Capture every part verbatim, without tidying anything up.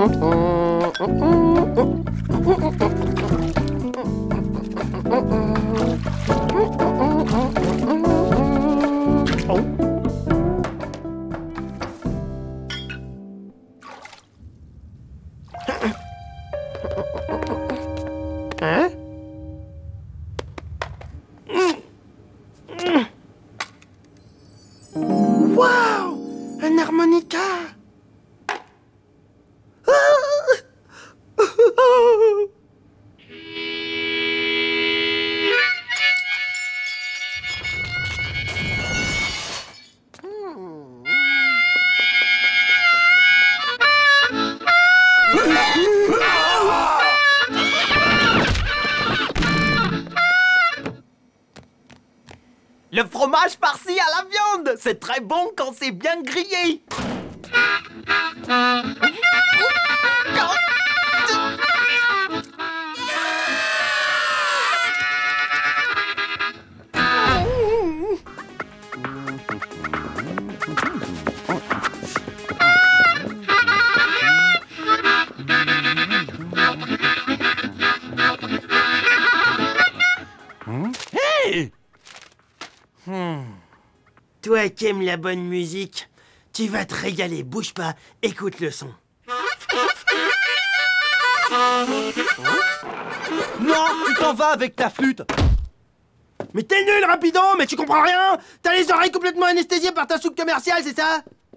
Hein? Waouh! Un harmonica! Le fromage farci à la viande, c'est très bon quand c'est bien grillé. Hey! Hmm. Toi qui aimes la bonne musique, tu vas te régaler. Bouge pas, écoute le son. Non, tu t'en vas avec ta flûte. Mais t'es nul, Rapido, mais tu comprends rien. T'as les oreilles complètement anesthésiées par ta soupe commerciale, c'est ça?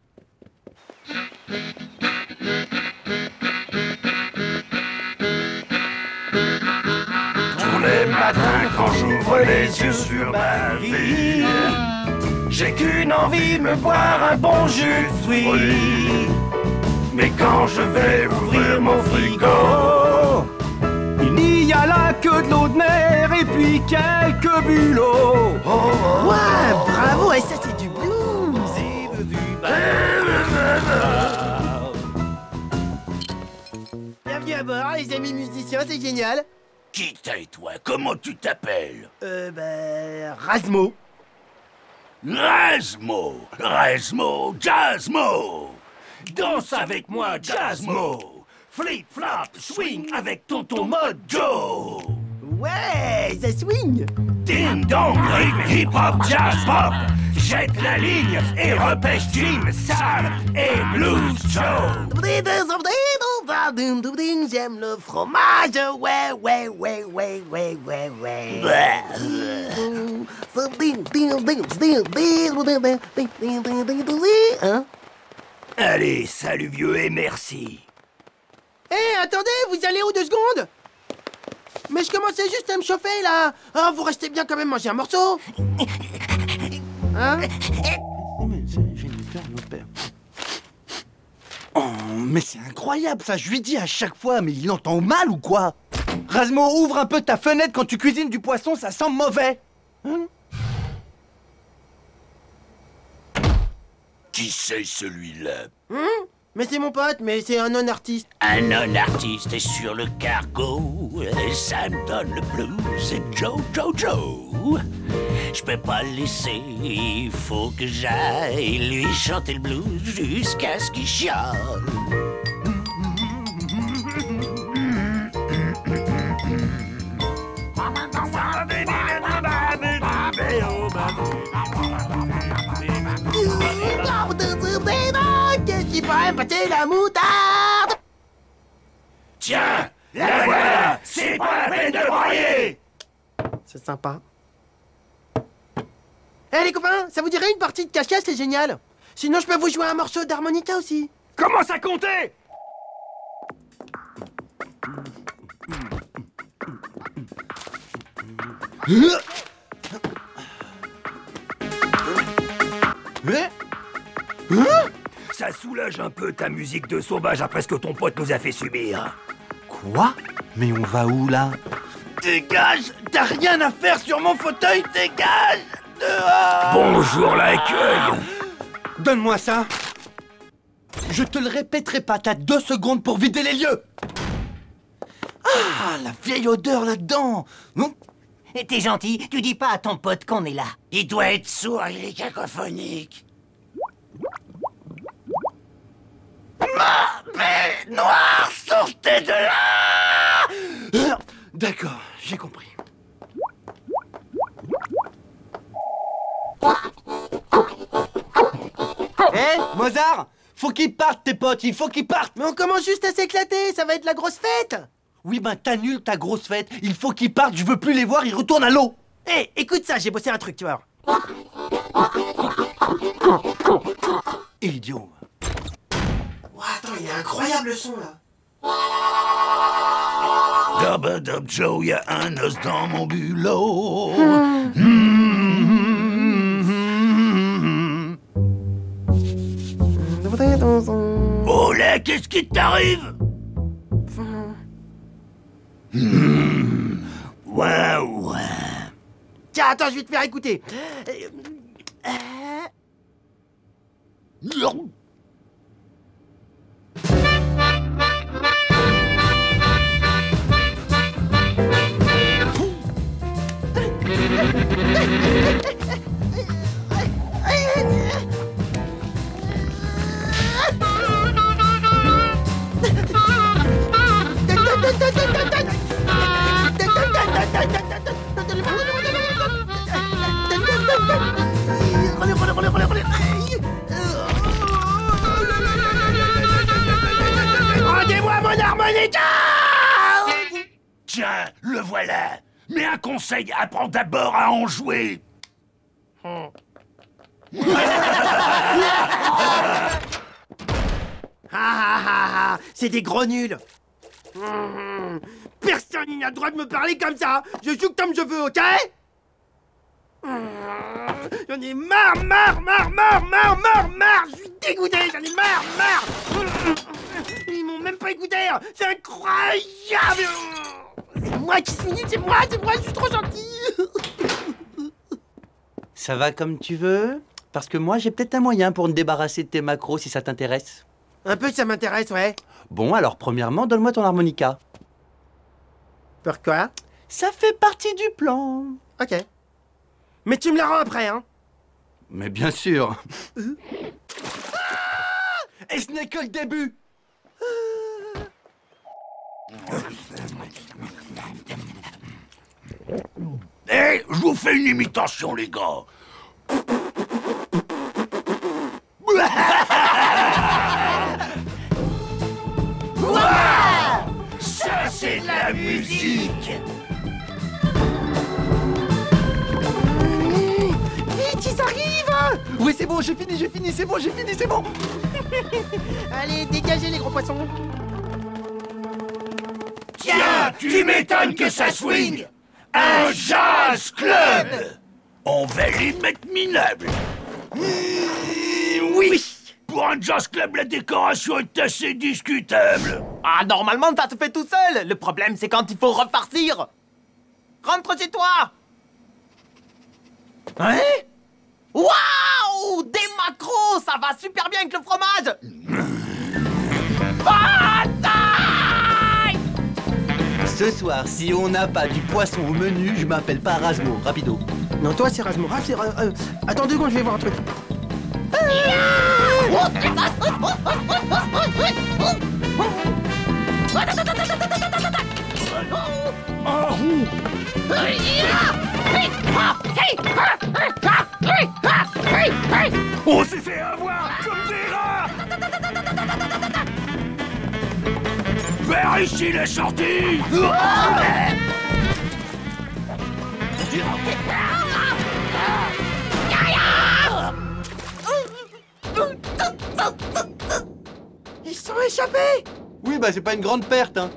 Tous les matins quand j'ouvre les yeux sur ma vie, j'ai qu'une envie, me boire un bon jus de fruits. Mais quand je vais ouvrir mon frigo, Il n'y a là que de l'eau de mer et puis quelques bulots. oh, oh, Ouais, bravo, et ça c'est du blues. Bienvenue à bord, les amis musiciens, c'est génial. qui t'es toi? Comment tu t'appelles? Euh, bah... Razmo. Razmo, Razmo, Jazzmo. Danse avec moi, Jazzmo. Flip, flap, swing avec tonton Mojo. Ouais, ça swing. Ding dong, rythme, hip hop, jazz pop. Jette la ligne et repêche Jim, Sam et Blues Joe. J'aime le fromage, ouais, ouais, ouais, ouais, ouais, ouais, ouais. Hein? Allez, salut vieux et merci. Hé, hey, attendez, vous allez où deux secondes? Mais je commençais juste à me chauffer, là. Oh, vous restez bien quand même manger un morceau. Hein? Oh, mais c'est incroyable ça, je lui dis à chaque fois, mais il entend mal ou quoi? Razmo, ouvre un peu ta fenêtre quand tu cuisines du poisson, ça sent mauvais. Hein? Qui c'est celui-là? Hum? Mais c'est mon pote, mais c'est un non-artiste. Un non-artiste est sur le cargo et ça me donne le blues. Et Joe, Joe, Joe, je peux pas le laisser. Il faut que j'aille lui chanter le blues jusqu'à ce qu'il chiale. Qu'est-ce qui pourrait passer la moutarde? Tiens, la voilà, c'est pas la peine de broyer. C'est sympa. Eh hey, les copains, ça vous dirait une partie de cache-cache, c'est génial. Sinon je peux vous jouer un morceau d'harmonica aussi. Commence à compter. Ça soulage un peu ta musique de sauvage après ce que ton pote nous a fait subir. Quoi? Mais on va où là? Dégage! T'as rien à faire sur mon fauteuil, dégage! Dehors! Bonjour l'accueil. Donne-moi ça! Je te le répéterai pas, t'as deux secondes pour vider les lieux! Ah, la vieille odeur là-dedans! Non? Et t'es gentil, tu dis pas à ton pote qu'on est là. Il doit être sourd, il est cacophonique. Esprit noir, sortez de là! D'accord, j'ai compris. Hé, hey, Mozart! Faut qu'ils partent, tes potes, il faut qu'ils partent! Mais on commence juste à s'éclater, ça va être la grosse fête! Oui, ben t'annules ta grosse fête, il faut qu'ils partent, je veux plus les voir, ils retournent à l'eau! Hé, hey, écoute ça, j'ai bossé un truc, tu vois. Idiot! Oh, attends, il est incroyable le son là! Dub-a-dub Joe, y'a un os dans mon bulot. Oh là, qu'est-ce qui t'arrive? Waouh! Tiens, attends, je vais te faire écouter. Rendez-moi mon harmonica! Tiens, le voilà. Mais un conseil, apprends d'abord à en jouer. Ah ah ah ah, c'est des gros nuls. Personne n'a le droit de me parler comme ça. Je joue comme je veux, ok? J'en ai marre, marre, marre, marre, marre, marre, marre. Je suis dégoûté, j'en ai marre, marre. Ils m'ont même pas écouté. C'est incroyable. C'est moi qui suis nul, c'est moi, c'est moi, je suis trop gentil. Ça va comme tu veux? Parce que moi, j'ai peut-être un moyen pour me débarrasser de tes macros si ça t'intéresse. Un peu, ça m'intéresse, ouais. Bon, alors premièrement, donne-moi ton harmonica. Pourquoi? Ça fait partie du plan. Ok. Mais tu me la rends après, hein? Mais bien sûr. Et ce n'est que le début. Hé, hey, je vous fais une imitation, les gars. Ça, c'est de la musique. Vite, ils arrivent! Oui, c'est bon, j'ai fini, j'ai fini, c'est bon, j'ai fini, c'est bon. Allez, dégagez les gros poissons. Tiens, tu m'étonnes que ça swing. Un jazz club. On va les mettre minables. Oui. Pour un jazz club, la décoration est assez discutable. Ah, normalement, ça se fait tout seul. Le problème, c'est quand il faut repartir. Rentre chez toi. Hein? Waouh! Des macros, ça va super bien avec le fromage. Bataille! Ce soir, si on n'a pas du poisson au menu, je m'appelle pas Razmo, rapido. Non, toi, c'est Razmo. Ah, c'est... Euh, euh, attends deux secondes, je vais voir un truc. On s'est fait avoir comme des rats. Vers ici la sortie. Ils se sont échappés. Oui, bah c'est pas une grande perte, hein.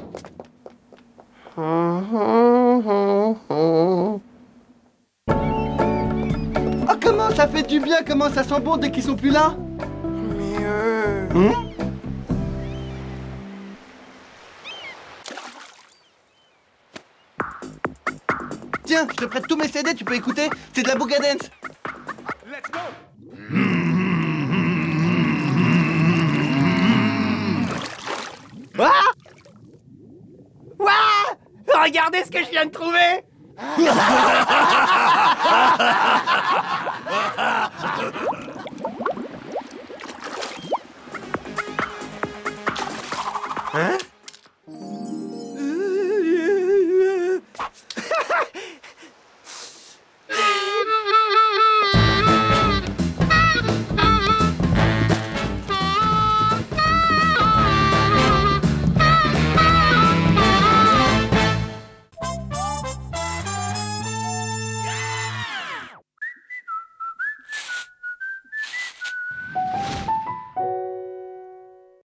Oh, comment ça fait du bien, comment ça sent bon dès qu'ils sont plus là. Mais euh... Hum? Tiens, je te prête tous mes C D, tu peux écouter. C'est de la Booga Dance. Let's go. Ah! Ouah! Regardez ce que je viens de trouver.